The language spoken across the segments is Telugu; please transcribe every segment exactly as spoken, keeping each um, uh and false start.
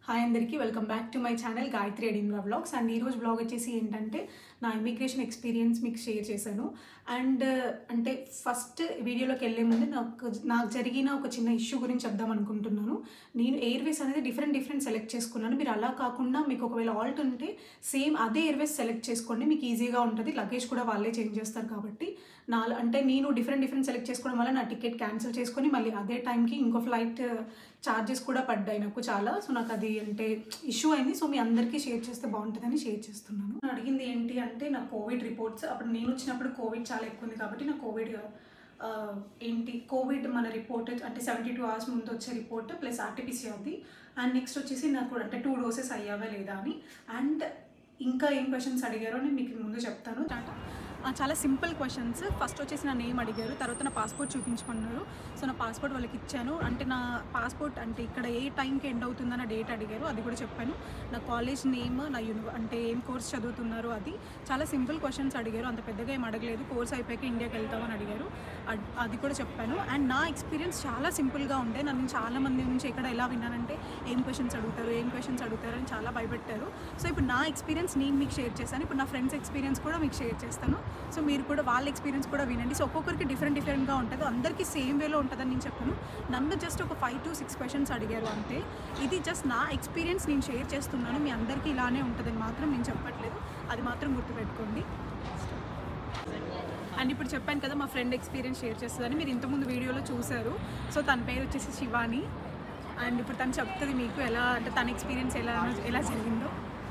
హాయ్ అందరికీ welcome back to my channel Gayatri Edinburgh vlogs. And ఈరోజు బ్లాగ్ వచ్చేసి ఏంటంటే నా ఇమిగ్రేషన్ ఎక్స్పీరియన్స్ మీకు షేర్ చేశాను. అండ్ అంటే ఫస్ట్ వీడియోలోకి వెళ్ళే ముందు నాకు నాకు జరిగిన ఒక చిన్న ఇష్యూ గురించి చెప్దాం అనుకుంటున్నాను. నేను ఎయిర్వేస్ అనేది డిఫరెంట్ డిఫరెంట్ సెలెక్ట్ చేసుకున్నాను. మీరు అలా కాకుండా మీకు ఒకవేళ ఆల్ట్ ఉంటే సేమ్ అదే ఎయిర్వేస్ సెలెక్ట్ చేసుకోండి, మీకు ఈజీగా ఉంటుంది. లగేజ్ కూడా వాళ్ళే చేంజ్ చేస్తారు కాబట్టి నా అంటే నేను డిఫరెంట్ డిఫరెంట్ సెలెక్ట్ చేసుకోవడం వల్ల నా టికెట్ క్యాన్సిల్ చేసుకొని మళ్ళీ అదే టైంకి ఇంకో ఫ్లైట్ ఛార్జెస్ కూడా పడ్డాయి నాకు చాలా. సో నాకు అది అంటే ఇష్యూ అయింది. సో మీ అందరికీ షేర్ చేస్తే బాగుంటుందని షేర్ చేస్తున్నాను. అడిగింది ఏంటి అంటే నా కోవిడ్ రిపోర్ట్స్. అప్పుడు నేను వచ్చినప్పుడు కోవిడ్ చాలా ఎక్కువ ఉంది కాబట్టి నా కోవిడ్ ఏంటి కోవిడ్ మన రిపోర్ట్ అంటే సెవెంటీ టూ అవర్స్ ముందు వచ్చే రిపోర్ట్ ప్లస్ ఆర్టీపీసీఆర్ది. అండ్ నెక్స్ట్ వచ్చేసి నాకు అంటే టూ డోసెస్ అయ్యావా లేదా అని. అండ్ ఇంకా ఏం క్వశ్చన్స్ అడిగారో నేను మీకు ముందు చెప్తాను. చాలా సింపుల్ క్వశ్చన్స్. ఫస్ట్ వచ్చేసి నా నేమ్ అడిగారు, తర్వాత నా పాస్పోర్ట్ చూపించుకున్నారు. సో నా పాస్పోర్ట్ వాళ్ళకి ఇచ్చాను. అంటే నా పాస్పోర్ట్ అంటే ఇక్కడ ఏ టైంకి ఎండ్ అవుతుందన్న డేట్ అడిగారు, అది కూడా చెప్పాను. నా కాలేజ్ నేమ్, నా యూని అంటే ఏం కోర్స్ చదువుతున్నారు, అది చాలా సింపుల్ క్వశ్చన్స్ అడిగారు. అంత పెద్దగా ఏం అడగలేదు. కోర్స్ అయిపోయాక ఇండియాకి వెళ్తామని అడిగారు, అది కూడా చెప్పాను. అండ్ నా ఎక్స్పీరియన్స్ చాలా సింపుల్గా ఉండే. నన్ను చాలా మంది నుంచి ఇక్కడ ఎలా విన్నానంటే ఏం క్వశ్చన్స్ అడుగుతారు ఏం క్వశ్చన్స్ అడుగుతారు అని చాలా భయపెట్టారు. సో ఇప్పుడు నా ఎక్స్పీరియన్స్ నేను మీకు షేర్ చేశాను. ఇప్పుడు నా ఫ్రెండ్స్ ఎక్స్పీరియన్స్ కూడా మీకు షేర్ చేస్తాను. సో మీరు కూడా వాళ్ళ ఎక్స్పీరియన్స్ కూడా వినండి. సో ఒక్కొక్కరికి డిఫరెంట్ డిఫరెంట్గా ఉంటుంది, అందరికీ సేమ్ వేలో ఉంటుందని నేను చెప్పాను. నన్ను జస్ట్ ఒక ఫైవ్ టు సిక్స్ క్వశ్చన్స్ అడిగారు అంతే. ఇది జస్ట్ నా ఎక్స్పీరియన్స్ నేను షేర్ చేస్తున్నాను. మీ అందరికీ ఇలానే ఉంటుందని మాత్రం నేను చెప్పట్లేదు, అది మాత్రం గుర్తుపెట్టుకోండి. అండ్ ఇప్పుడు చెప్పాను కదా మా ఫ్రెండ్ ఎక్స్పీరియన్స్ షేర్ చేస్తుందని, మీరు ఇంతకుముందు వీడియోలో చూశారు. సో తన పేరు వచ్చేసి శివాని. అండ్ ఇప్పుడు తను చెప్తుంది మీకు ఎలా అంటే తన ఎక్స్పీరియన్స్ ఎలా ఎలా జరిగిందో.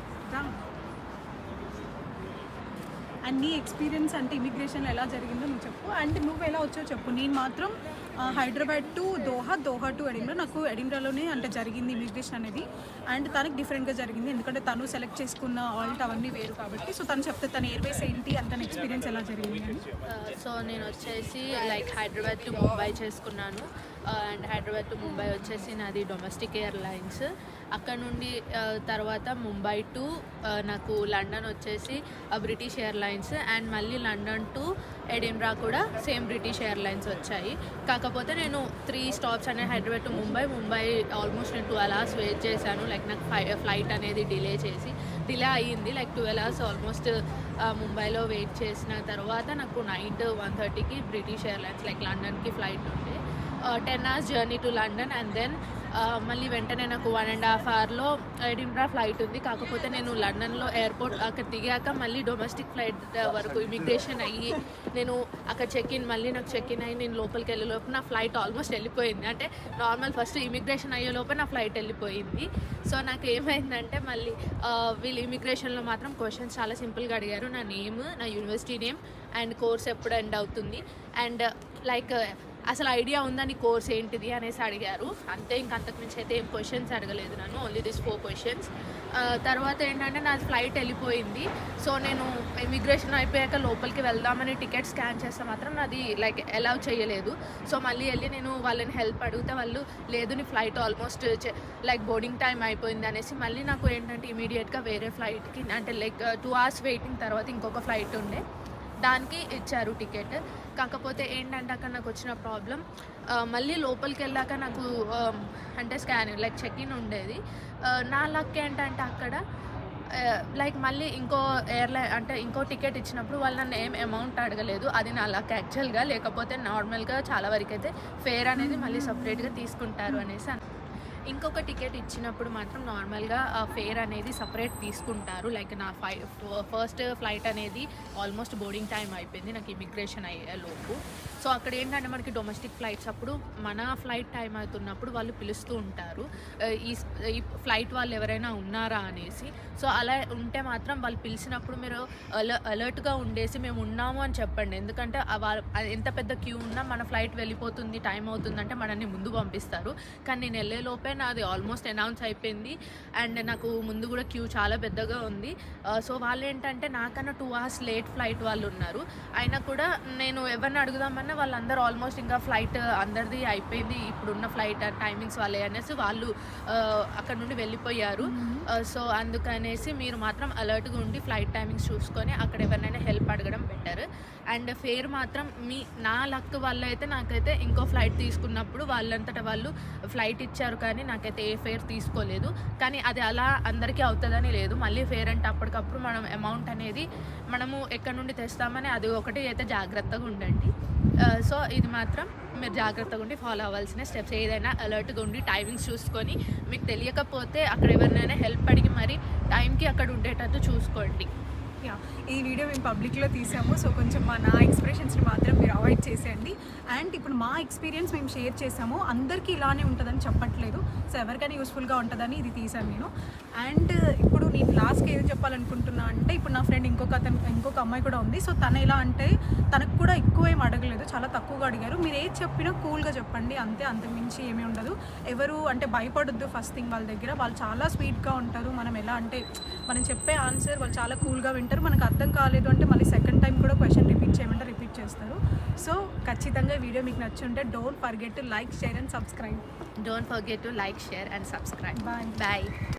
అండ్ నీ ఎక్స్పీరియన్స్ అంటే ఇమిగ్రేషన్లో ఎలా జరిగిందో నువ్వు చెప్పు. అండ్ నువ్వు ఎలా వచ్చావు చెప్పు. నేను మాత్రం Hyderabad to Doha, Doha to Edinburgh. నాకు ఎడింగ్రాలోనే అంటే జరిగింది ఇమిగ్రేషన్ అనేది. అండ్ తనకు డిఫరెంట్గా జరిగింది, ఎందుకంటే తను సెలెక్ట్ చేసుకున్న ఆల్ట్ అవన్నీ వేరు కాబట్టి. సో తను చెప్తే తన ఎయిర్వేస్ ఏంటి అండ్ తన ఎక్స్పీరియన్స్ ఎలా జరిగింది అని. సో నేను వచ్చేసి లైక్ హైదరాబాద్ టు ముంబై చేసుకున్నాను. అండ్ హైదరాబాద్ టు ముంబై వచ్చేసి నాది డొమెస్టిక్ ఎయిర్లైన్స్. అక్కడ నుండి తర్వాత ముంబై టు నాకు లండన్ వచ్చేసి బ్రిటిష్ ఎయిర్లైన్స్. అండ్ మళ్ళీ లండన్ టు ఎడిన్బ్రా కూడా సేమ్ బ్రిటిష్ ఎయిర్లైన్స్ వచ్చాయి. కాకపోతే నేను త్రీ స్టాప్స్ అనేది హైదరాబాద్ టు ముంబై ముంబై ఆల్మోస్ట్ నేను ట్వెల్వ్ అవర్స్ వెయిట్ చేశాను. లైక్ నాకు ఫ్లై ఫ్లైట్ అనేది డిలే చేసి డిలే అయ్యింది. లైక్ ట్వెల్వ్ అవర్స్ ఆల్మోస్ట్ ముంబైలో వెయిట్ చేసిన తర్వాత నాకు నైట్ వన్ థర్టీకి బ్రిటిష్ ఎయిర్లైన్స్ లైక్ లండన్కి ఫ్లైట్ ఉండే. Ten hours journey to London. And then మళ్ళీ వెంటనే నాకు వన్ అండ్ హాఫ్ అవర్లో ఎడిన్బ్రా ఫ్లైట్ ఉంది. కాకపోతే నేను లండన్లో ఎయిర్పోర్ట్ అక్కడ దిగాక మళ్ళీ డొమెస్టిక్ ఫ్లైట్ వరకు ఇమిగ్రేషన్ అయ్యి నేను అక్కడ చెక్ ఇన్ మళ్ళీ నాకు చెక్ ఇన్ అయ్యి నేను లోపలికి వెళ్ళే లోపు నా ఫ్లైట్ ఆల్మోస్ట్ వెళ్ళిపోయింది. అంటే నార్మల్ ఫస్ట్ ఇమిగ్రేషన్ అయ్యే లోపల నా ఫ్లైట్ వెళ్ళిపోయింది. సో నాకు ఏమైందంటే మళ్ళీ వీళ్ళు ఇమిగ్రేషన్లో మాత్రం క్వశ్చన్స్ చాలా సింపుల్గా అడిగారు. నా నేమ్, నా యూనివర్సిటీ నేమ్ అండ్ కోర్స్ ఎప్పుడు ఎండ్ అవుతుంది అండ్ లైక్ అసలు ఐడియా ఉందా నీ కోర్స్ ఏంటిది అనేసి అడిగారు. అంతే, ఇంక అంతకుమించి అయితే ఏం క్వశ్చన్స్ అడగలేదు నన్ను, ఓన్లీ దిస్ ఫోర్ క్వశ్చన్స్. తర్వాత ఏంటంటే నాది ఫ్లైట్ వెళ్ళిపోయింది. సో నేను ఇమిగ్రేషన్ అయిపోయాక లోపలికి వెళ్దామని టికెట్ స్కాన్ చేస్తే మాత్రం నాది లైక్ అలౌ చేయలేదు. సో మళ్ళీ వెళ్ళి నేను వాళ్ళని హెల్ప్ అడిగితే వాళ్ళు లేదు నీ flight almost like boarding time అయిపోయింది అనేసి మళ్ళీ నాకు ఏంటంటే ఇమీడియట్గా వేరే ఫ్లైట్కి అంటే లైక్ టూ అవర్స్ వెయిటింగ్ తర్వాత ఇంకొక ఫ్లైట్ ఉండే దానికి ఇచ్చారు టికెట్. కాకపోతే ఏంటంటే అక్కడ నాకు వచ్చిన ప్రాబ్లం మళ్ళీ లోపలికి వెళ్ళాక నాకు అంటే స్కాన్ లైక్ చెక్ ఇన్ ఉండేది. నా లక్ ఏంటంటే అక్కడ లైక్ మళ్ళీ ఇంకో ఎయిర్లైన్ అంటే ఇంకో టికెట్ ఇచ్చినప్పుడు వాళ్ళు నన్ను ఏం అమౌంట్ అడగలేదు. అది నా లక్ యాక్చువల్గా. లేకపోతే నార్మల్గా చాలా వరకు అయితే ఫేర్ అనేది మళ్ళీ సపరేట్గా తీసుకుంటారు అనేసి. ఇంకొక టికెట్ ఇచ్చినప్పుడు మాత్రం నార్మల్గా ఫేర్ అనేది సపరేట్ తీసుకుంటారు. లైక్ నా ఫై ఫస్ట్ ఫ్లైట్ అనేది ఆల్మోస్ట్ బోర్డింగ్ టైం అయిపోయింది నాకు ఇమిగ్రేషన్ అయ్యే లోపు. సో అక్కడ ఏంటంటే మనకి డొమెస్టిక్ ఫ్లైట్స్ అప్పుడు మన ఫ్లైట్ టైం అవుతున్నప్పుడు వాళ్ళు పిలుస్తూ ఉంటారు ఈ ఈ ఫ్లైట్ వాళ్ళు ఎవరైనా ఉన్నారా అనేసి. సో అలా ఉంటే మాత్రం వాళ్ళు పిలిచినప్పుడు మీరు అల అలర్ట్గా ఉండేసి మేము ఉన్నాము అని చెప్పండి. ఎందుకంటే ఎంత పెద్ద క్యూ ఉన్నా మన ఫ్లైట్ వెళ్ళిపోతుంది టైం అవుతుందంటే మనల్ని ముందు పంపిస్తారు. కానీ నేను వెళ్ళే లోపే నాది ఆల్మోస్ట్ అనౌన్స్ అయిపోయింది అండ్ నాకు ముందు కూడా క్యూ చాలా పెద్దగా ఉంది. సో వాళ్ళు ఏంటంటే నాకన్నా టూ అవర్స్ లేట్ ఫ్లైట్ వాళ్ళు ఉన్నారు. అయినా కూడా నేను ఎవరిని అడుగుదామన్నా వాళ్ళందరూ ఆల్మోస్ట్ ఇంకా ఫ్లైట్ అందరిది అయిపోయింది ఇప్పుడున్న ఫ్లైట్ టైమింగ్స్ వాళ్ళే అనేసి వాళ్ళు అక్కడ నుండి వెళ్ళిపోయారు. సో అందుకనేసి మీరు మాత్రం అలర్ట్గా ఉండి ఫ్లైట్ టైమింగ్స్ చూసుకొని అక్కడ ఎవరినైనా హెల్ప్ అడగడం బెటర్. అండ్ ఫేర్ మాత్రం మీ నా లక్ వల్ల అయితే నాకైతే ఇంకో ఫ్లైట్ తీసుకున్నప్పుడు వాళ్ళంతటా వాళ్ళు ఫ్లైట్ ఇచ్చారు కానీ కానీ నాకైతే ఏ ఫేర్ తీసుకోలేదు. కానీ అది అలా అందరికీ అవుతుందని లేదు. మళ్ళీ ఫేర్ అంటే అప్పటికప్పుడు మనం అమౌంట్ అనేది మనము ఎక్కడి నుండి తెస్తామని అది ఒకటి అయితే జాగ్రత్తగా ఉండండి. సో ఇది మాత్రం మీరు జాగ్రత్తగా ఉండి ఫాలో అవ్వాల్సిన స్టెప్స్. ఏదైనా అలర్ట్గా ఉండి టైమింగ్స్ చూసుకొని, మీకు తెలియకపోతే అక్కడ ఎవరినైనా హెల్ప్ అడిగి మరి టైంకి అక్కడ ఉండేటట్టు చూసుకోండి. యా, ఈ వీడియో మేము పబ్లిక్లో తీసాము. సో కొంచెం మా నా ఎక్స్ప్రెషన్స్ని మాత్రం మీరు అవాయిడ్ చేసేయండి. అండ్ ఇప్పుడు మా ఎక్స్పీరియన్స్ మేము షేర్ చేసాము. అందరికీ ఇలానే ఉంటుందని చెప్పట్లేదు. సో ఎవరికైనా యూస్ఫుల్గా ఉంటుందని ఇది తీసాను నేను. అండ్ ఇప్పుడు నేను లాస్ట్కి ఏం చెప్పాలనుకుంటున్నా అంటే, ఇప్పుడు నా ఫ్రెండ్ ఇంకొక అతను ఇంకొక అమ్మాయి కూడా ఉంది. సో తను ఎలా అంటే తనకు కూడా ఎక్కువ ఏం అడగలేదు, చాలా తక్కువగా అడిగారు. మీరు ఏది చెప్పినా కూల్గా చెప్పండి, అంతే, అంతకుమించి ఏమీ ఉండదు. ఎవరు అంటే భయపడొద్దు. ఫస్ట్ థింగ్ వాళ్ళ దగ్గర వాళ్ళు చాలా స్వీట్గా ఉంటారు. మనం ఎలా అంటే మనం చెప్పే ఆన్సర్ వాళ్ళు చాలా కూల్గా వింటారు. మనకు అర్థం కాలేదు అంటే మళ్ళీ సెకండ్ టైం కూడా క్వశ్చన్ రిపీట్ చేయమంటే రిపీట్ చేస్తారు. సో ఖచ్చితంగా ఈ వీడియో మీకు నచ్చుంటే don't forget to like, share and subscribe. Don't forget to like, share and subscribe. Bye bye.